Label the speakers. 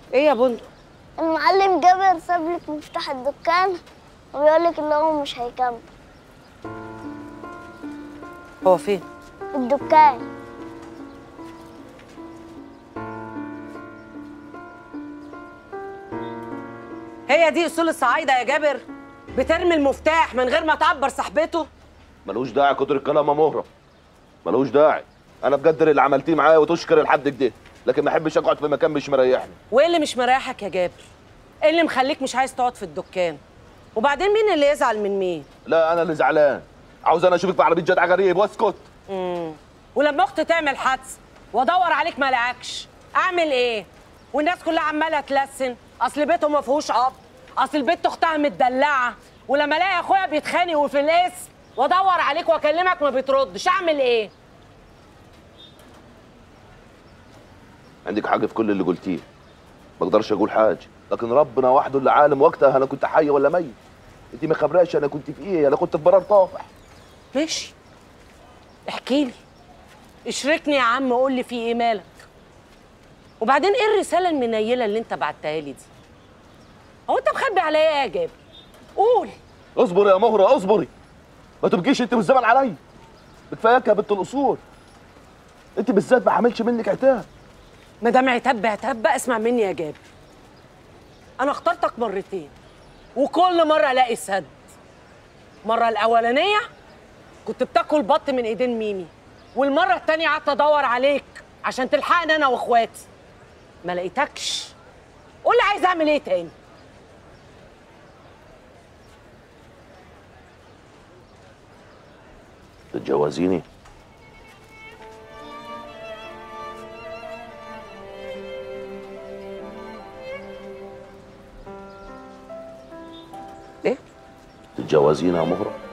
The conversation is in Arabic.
Speaker 1: ايه يا بندق؟
Speaker 2: المعلم جابر ساب لك مفتاح الدكان وبيقول لك ان هو مش هيكمل.
Speaker 1: هو فين؟
Speaker 2: في الدكان.
Speaker 1: هي دي اصول الصعايده يا جابر؟ بترمي المفتاح من غير ما تعبر صاحبته؟
Speaker 3: ملوش داعي كتر الكلام يا مهره، ملوش داعي. انا بقدر اللي عملتيه معايا وتشكر لحد كده، لكن ما احبش اقعد في مكان مش مريحني.
Speaker 1: وايه اللي مش مريحك يا جابر؟ ايه اللي مخليك مش عايز تقعد في الدكان؟ وبعدين مين اللي يزعل من مين؟
Speaker 3: لا انا اللي زعلان، عاوز انا اشوفك في عربيه جدع غريب واسكت.
Speaker 1: ولما اختي تعمل حادثه وادور عليك ما الاقيكش، اعمل ايه؟ والناس كلها عماله تلسن، اصل بيته ما فيهوش اب، اصل البت اختها متدلعه، ولما الاقي اخويا بيتخانق وفي الاسم وادور عليك واكلمك ما بتردش، اعمل ايه؟
Speaker 3: عندك حاجه في كل اللي قلتيه، ما اقدرش اقول حاجه، لكن ربنا وحده اللي عالم وقتها انا كنت حي ولا ميت. انت ما خبراش انا كنت في ايه، انا كنت في برار طافح.
Speaker 1: ماشي، احكي لي، اشركني يا عم، قول لي في ايه، مالك؟ وبعدين ايه الرساله المنيله اللي انت بعتها لي دي؟ هو انت مخبي عليا ايه يا جابر؟ قول.
Speaker 3: اصبري يا مهره اصبري، ما تبقيش انت والزمن عليا، بكفاياك يا بنت الاصول. انت بالذات ما حملش منك عتاب.
Speaker 1: ما دام عتاب بعتاب بقى، اسمع مني يا جابر، انا اخترتك مرتين وكل مره الاقي سد. المره الاولانيه كنت بتاكل بط من ايدين ميمي، والمره التانيه قعدت ادور عليك عشان تلحقني انا واخواتي، ما لقيتكش. قول لي عايز اعمل ايه تاني؟
Speaker 3: تتجوزيني؟
Speaker 1: ايه؟
Speaker 3: تتجوزيني يا مهره؟